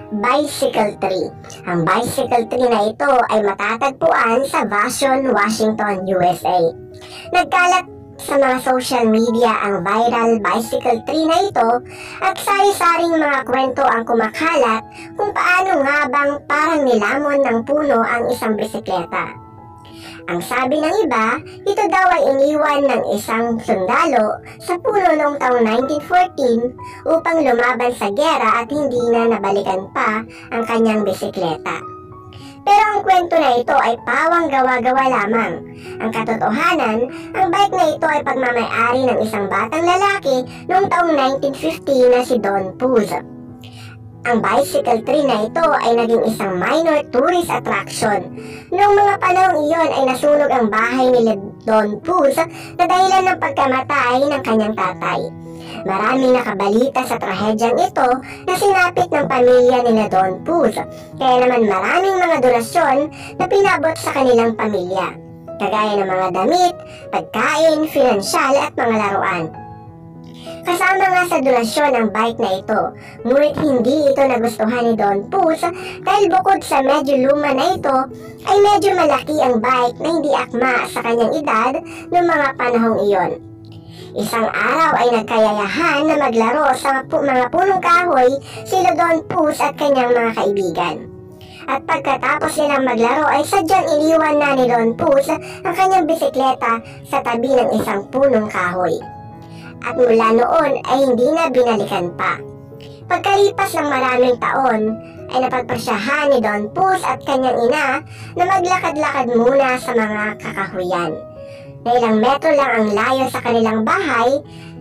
Bicycle Tree. Ang Bicycle Tree na ito ay matatagpuan sa Vashon, Washington, USA. Nagkalat sa mga social media ang viral bicycle tree na ito at sari-saring mga kwento ang kumakalat kung paano nga bang parang nilamon ng puno ang isang bisikleta. Ang sabi ng iba, ito daw ay iniwan ng isang sundalo sa puno noong taong 1914 upang lumaban sa giyera at hindi na nabalikan pa ang kanyang bisikleta. Pero ang kwento na ito ay pawang gawa-gawa lamang. Ang katotohanan, ang bike na ito ay pagmamay-ari ng isang batang lalaki noong taong 1950 na si Don Puz. Ang bicycle tree na ito ay naging isang minor tourist attraction. Noong mga panahong iyon ay nasunog ang bahay ni Don Puz na dahilan ng pagkamatay ng kanyang tatay. Maraming nakabalita sa trahedyang ito na sinapit ng pamilya ni Don Puz, kaya naman maraming mga donasyon na pinabot sa kanilang pamilya, kagaya ng mga damit, pagkain, pinansyal at mga laruan. Kasama nga sa donasyon ang bike na ito, ngunit hindi ito nagustuhan ni Don Puz dahil bukod sa medyo luma na ito, ay medyo malaki ang bike na hindi akma sa kanyang edad noong mga panahong iyon. Isang araw ay nagkayayahan na maglaro sa mga punong kahoy sila Don Puz at kanyang mga kaibigan. At pagkatapos nilang maglaro ay sadyang iniwan na ni Don Puz ang kanyang bisikleta sa tabi ng isang punong kahoy. At mula noon ay hindi na binalikan pa. Pagkalipas ng maraming taon ay napagpasyahan ni Don Puz at kanyang ina na maglakad-lakad muna sa mga kakahuyan. Na ilang metro lang ang layo sa kanilang bahay,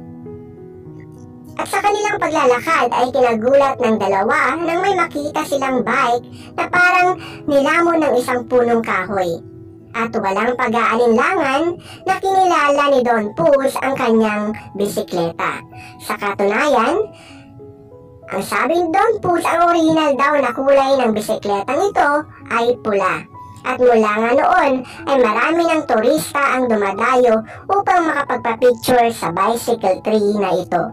at sa kanilang paglalakad ay kinagulat ng dalawa nang may makita silang bike na parang nilamon ng isang punong kahoy. At walang pag-aalinlangan na kinilala ni Don Puz ang kanyang bisikleta. Sa katunayan, ang sabi ni Don Puz, ang original daw na kulay ng bisikletang ito ay pula. At mula nga noon ay marami ng turista ang dumadayo upang makapagpa-picture sa bicycle tree na ito.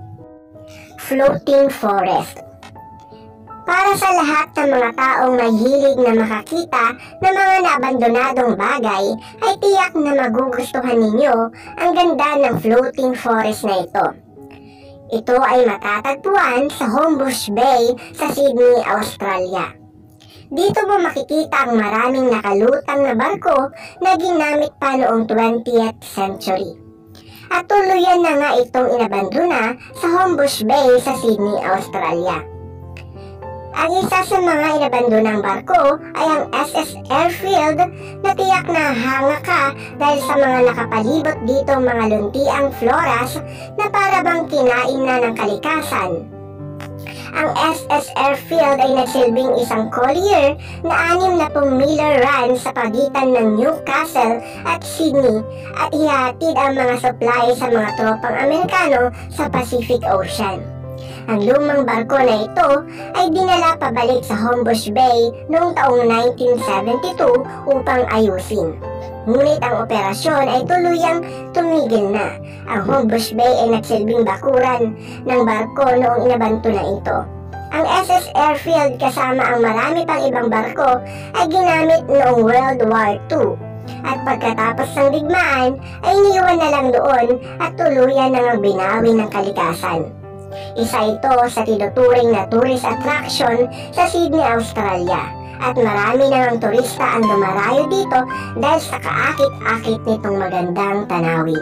Floating Forest. Para sa lahat ng mga taong mahilig na makakita ng mga naabandonadong bagay, ay tiyak na magugustuhan ninyo ang ganda ng floating forest na ito. Ito ay matatagpuan sa Homebush Bay sa Sydney, Australia. Dito mo makikita ang maraming nakalutang na barko na ginamit pa noong 20th century. At tuluyan na nga itong inabandona sa Homebush Bay sa Sydney, Australia. Ang isa sa mga inabandonang barko ay ang SS Airfield na tiyak na hanga ka dahil sa mga nakapalibot dito mga luntiang floras na para bang kinain na ng kalikasan. Ang SS Airfield ay nagsilbing isang collier na 60 miler run sa pagitan ng Newcastle at Sydney at ihatid ang mga supply sa mga tropang Amerikano sa Pacific Ocean. Ang lumang barko na ito ay dinala pabalik sa Homebush Bay noong taong 1972 upang ayusin. Ngunit ang operasyon ay tuluyang tumigil na. Ang Homebush Bay ay nagsilbing bakuran ng barko noong inabanto na ito. Ang SS Airfield kasama ang marami pang ibang barko ay ginamit noong World War II. At pagkatapos ng digmaan ay iniwan na lang doon at tuluyan na ngang binawi ng kalikasan. Isa ito sa tinuturing na tourist attraction sa Sydney, Australia. At marami na ng turista ang dumarayo dito dahil sa kaakit-akit nitong magandang tanawin.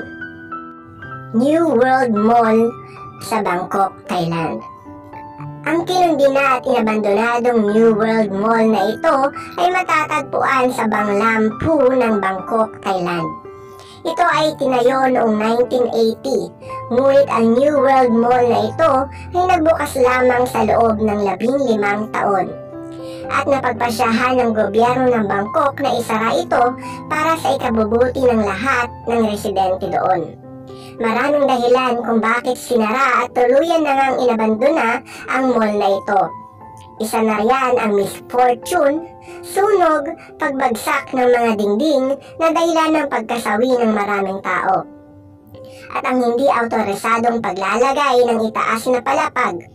New World Mall sa Bangkok, Thailand. Ang kinundina at inabandonadong New World Mall na ito ay matatagpuan sa Banglampu ng Bangkok, Thailand. Ito ay tinayo noong 1980, ngunit ang New World Mall na ito ay nagbukas lamang sa loob ng 15 taon. At napagpasyahan ng gobyerno ng Bangkok na isara ito para sa ikabubuti ng lahat ng residente doon. Maraming dahilan kung bakit sinara at tuluyan na ngang inabandona ang mall na ito. Isa na riyan ang misfortune, sunog, pagbagsak ng mga dingding na dahilan ng pagkasawi ng maraming tao. At ang hindi autorisadong paglalagay ng itaas na palapag.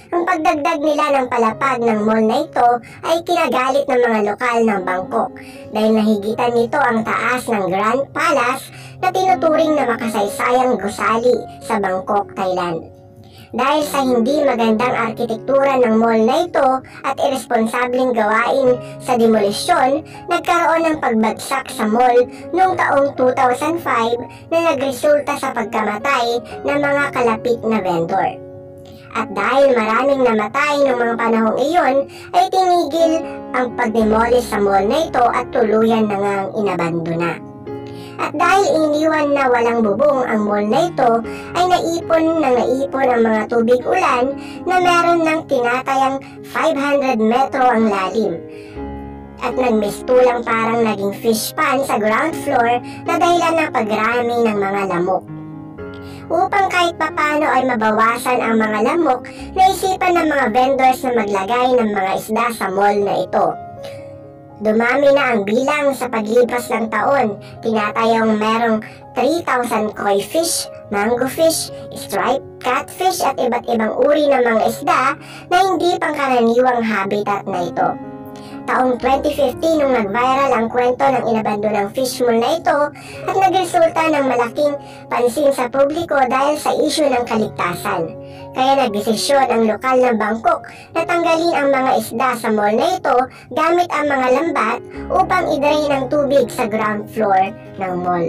Ang pagdagdag nila ng palapag ng mall na ito ay kinagalit ng mga lokal ng Bangkok dahil nahigitan nito ang taas ng Grand Palace na tinuturing na makasaysayang gusali sa Bangkok, Thailand. Dahil sa hindi magandang arkitektura ng mall na ito at irresponsableng gawain sa demolisyon, nagkaroon ng pagbagsak sa mall noong taong 2005 na nagresulta sa pagkamatay ng mga kalapit na vendor. At dahil maraming namatay noong mga panahong iyon, ay tinigil ang pagdemolish sa mall na ito at tuluyan na ngang inabandona. At dahil iniwan na walang bubong ang mall na ito, ay naipon ang mga tubig ulan na meron ng tinatayang 500 metro ang lalim. At nagmistulang parang naging fish pond sa ground floor na dahilan ng pagrami ng mga lamok. Upang kahit papano ay mabawasan ang mga lamok, naisipan ng mga vendors na maglagay ng mga isda sa mall na ito. Dumami na ang bilang sa paglipas ng taon, tinatayang merong 3,000 koi fish, mango fish, striped catfish at iba't ibang uri ng mga isda na hindi pangkaraniwang habitat na ito. Taong 2015 nung nag-viral ang kwento ng inabandonang fish mall na ito at nagresulta ng malaking pansin sa publiko dahil sa isyu ng kaligtasan. Kaya nagdesisyon ang lokal ng Bangkok na tanggalin ang mga isda sa mall na ito gamit ang mga lambat upang i-drain ang tubig sa ground floor ng mall.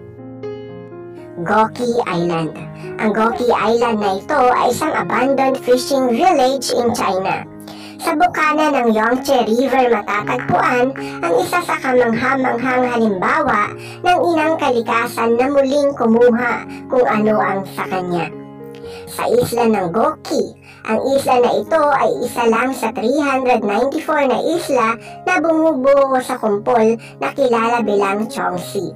Goki Island. Ang Goki Island na ito ay isang abandoned fishing village in China. Sa bukana ng Yangtze River matatagpuan ang isa sa kamangha-manghang halimbawa ng inang kalikasan na muling kumuha kung ano ang sa kanya. Sa isla ng Goki, ang isla na ito ay isa lang sa 394 na isla na bumubuo sa kumpol na kilala bilang Chongsi.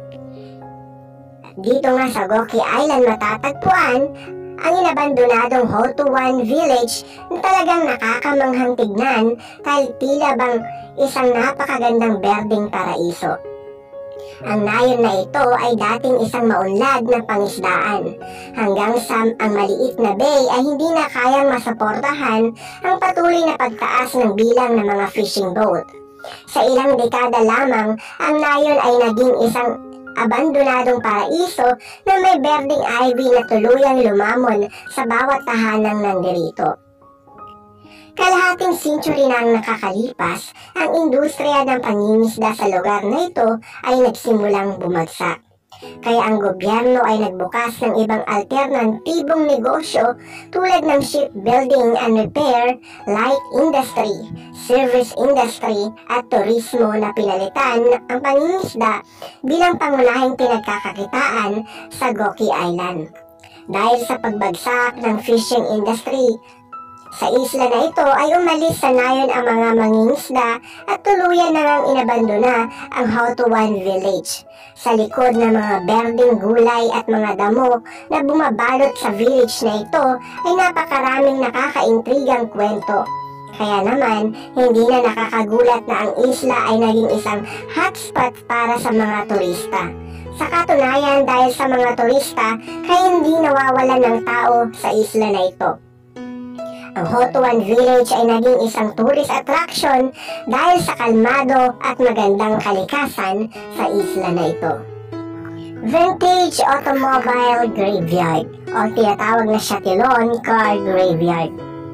Dito nga sa Goki Island matatagpuan ang inabandonadong Hotuwan Village na talagang nakakamanghang tignan dahil tila bang isang napakagandang berdeng paraiso. Ang nayon na ito ay dating isang maunlad na pangisdaan hanggang sa ang maliit na bay ay hindi na kayang masuportahan ang patuloy na pagtaas ng bilang ng mga fishing boat. Sa ilang dekada lamang, ang nayon ay naging isang abandonadong paraiso na may berdeng ivy na tuluyang lumamon sa bawat tahanang nandirito. Kalahating century na ang nakakalipas, ang industriya ng pangingisda sa lugar na ito ay nagsimulang bumagsak. Kaya ang gobyerno ay nagbukas ng ibang alternatibong negosyo tulad ng shipbuilding and repair, light industry, service industry at turismo na pinalitan ang pangingisda bilang pangunahing pinagkakakitaan sa Goki Island. Dahil sa pagbagsak ng fishing industry sa isla na ito ay umalis sa nayon ang mga mangingisda at tuluyan na ngang inabandona ang Hotuwan Village. Sa likod ng mga berdeng gulay at mga damo na bumabalot sa village na ito ay napakaraming nakakaintrigang kwento. Kaya naman, hindi na nakakagulat na ang isla ay naging isang hotspot para sa mga turista. Sa katunayan, dahil sa mga turista, kaya hindi nawawalan ng tao sa isla na ito. Ang Hotuwan Village ay naging isang tourist attraction dahil sa kalmado at magandang kalikasan sa isla na ito. Vintage Automobile Graveyard o tinatawag na Chatillon Car Graveyard.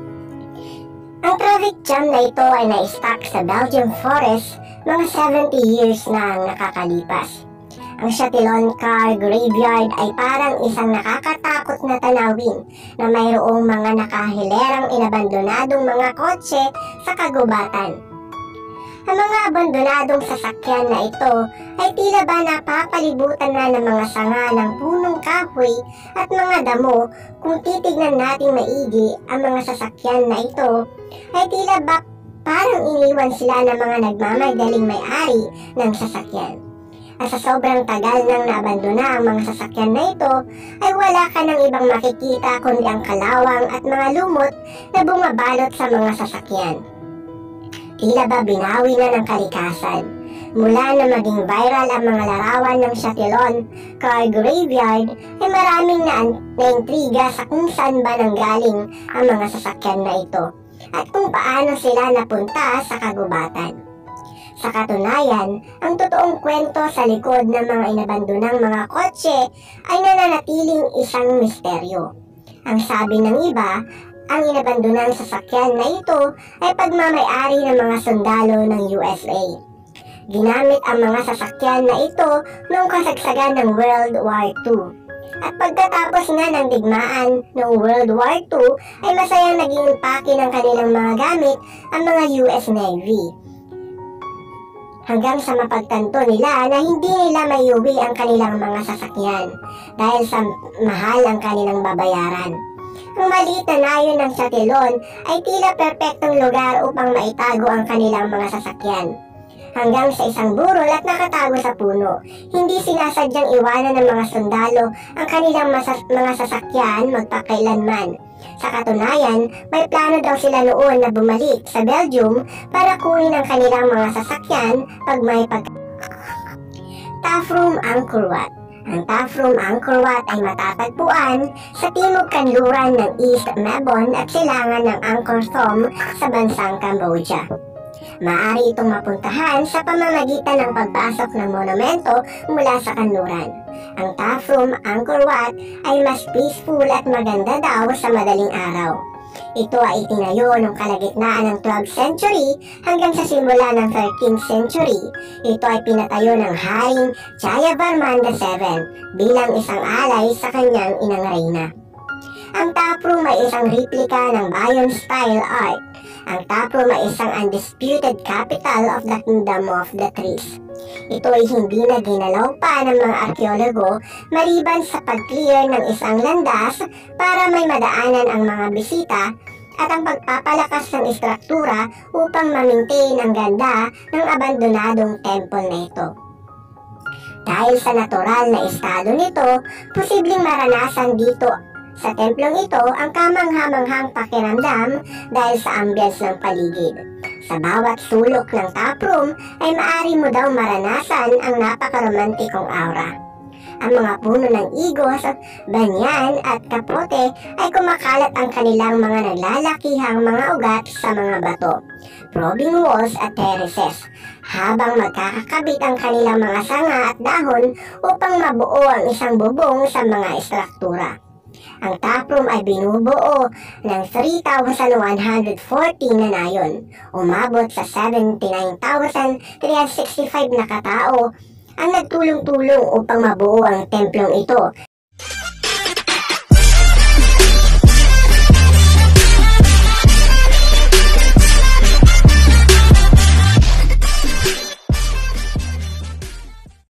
Ang traffic jam na ito ay na-stuck sa Belgium Forest mga 70 years na ang nakakalipas. Ang Chatillon Car Graveyard ay parang isang nakakatakot na tanawin na mayroong mga nakahilerang inabandonadong mga kotse sa kagubatan. Ang mga abandonadong sasakyan na ito ay tila ba napapalibutan na ng mga sanga ng punong kahoy at mga damo. Kung titignan natin maigi ang mga sasakyan na ito, ay tila ba parang iniwan sila ng mga nagmamadaling may-ari ng sasakyan. At sa sobrang tagal nang naabandona ang mga sasakyan na ito, ay wala ka ng ibang makikita kundi ang kalawang at mga lumot na bumabalot sa mga sasakyan. Tila ba binawi na ng kalikasan. Mula na maging viral ang mga larawan ng Chatillon Car Graveyard, ay maraming naintriga sa kung saan ba nanggaling ang mga sasakyan na ito at kung paano sila napunta sa kagubatan. Sa katunayan, ang totoong kwento sa likod ng mga inabandonang mga kotse ay nananatiling isang misteryo. Ang sabi ng iba, ang inabandonang sasakyan na ito ay pagmamay-ari ng mga sundalo ng USA. Ginamit ang mga sasakyan na ito noong kasagsagan ng World War II. At pagkatapos nga ng digmaan noong World War II ay masayang naging impake ng kanilang mga gamit ang mga US Navy. Hanggang sa mapagtanto nila na hindi nila maiuwi ang kanilang mga sasakyan dahil sa mahal ang kanilang babayaran. Ang maliit na nayon ng Chatillon ay tila perpektong lugar upang maitago ang kanilang mga sasakyan. Hanggang sa isang burol at nakatago sa puno, hindi sinasadyang iwanan ng mga sundalo ang kanilang mga sasakyan magpakailanman. Sa katunayan, may plano daw sila noon na bumalik sa Belgium para kunin ang kanilang mga sasakyan pag may Taffroom Angkor Wat. Ang Taffroom Angkor Wat ay matatagpuan sa timog kanluran ng East Mabon at silangan ng Angkor Thom sa bansang Cambodia. Maaari itong mapuntahan sa pamamagitan ng pagpasok ng monumento mula sa kanluran. Ang Taffroom Angkor Wat ay mas peaceful at maganda daw sa madaling araw. Ito ay itinayo noong kalagitnaan ng 12th century hanggang sa simula ng 13th century. Ito ay pinatayo ng Haring Jayavarman VII bilang isang alay sa kanyang inang reyna. Ang Taffroom ay isang replika ng Bayon-style art. Ang Taffroom ay isang undisputed capital of the Kingdom of the Trees. Ito ay hindi na ginalaw pa ng mga arkeologo maliban sa pag-clear ng isang landas para may madaanan ang mga bisita at ang pagpapalakas ng istruktura upang ma-maintain ang ganda ng abandonadong temple na ito. Dahil sa natural na estado nito, posibleng maranasan dito sa templong ito ang kamangha-manghang pakiramdam dahil sa ambience ng paligid. Sa bawat sulok ng taproom ay maaari mo daw maranasan ang napakaromantikong aura. Ang mga puno ng igos, banyan at kapote ay kumakalat ang kanilang mga naglalakihang mga ugat sa mga bato, probing walls at terraces, habang magkakakabit ang kanilang mga sanga at dahon upang mabuo ang isang bubong sa mga estruktura. Ang taproom ay binubuo ng 3,140 na nayon. Umabot sa 79,365 na katao ang nagtulong-tulong upang mabuo ang templong ito